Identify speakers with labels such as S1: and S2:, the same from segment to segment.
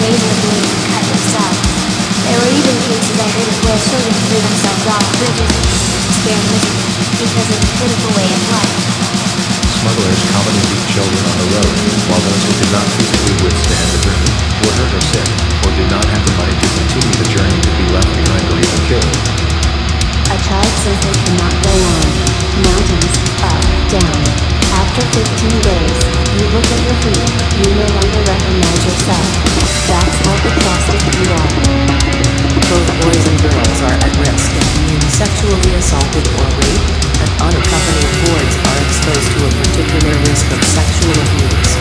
S1: razor blade and cut themselves. There were even cases I heard of where children threw themselves off bridges to spare misery because of the pitiful way of life.
S2: Smugglers commonly beat children on the road, while those who could not physically withstand the journey, were hurt or sick, or did not have the money to continue the journey could be left behind or even killed.
S1: A child simply cannot go on. Mountains, up, down. After 15 days, you look at your feet, you no longer recognize yourself. That's how pathetic you are.
S3: Both boys and girls are at risk of being sexually assaulted or raped, and unaccompanied boys are exposed to a particular risk of sexual abuse.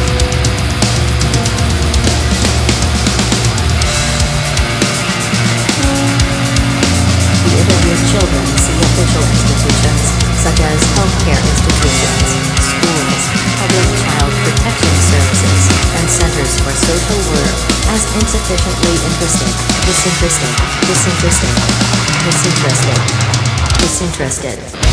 S3: Live with children, see official institutions, such as healthcare institutions, schools, public child protection services, and centers for social work, as insufficiently interested, disinterested.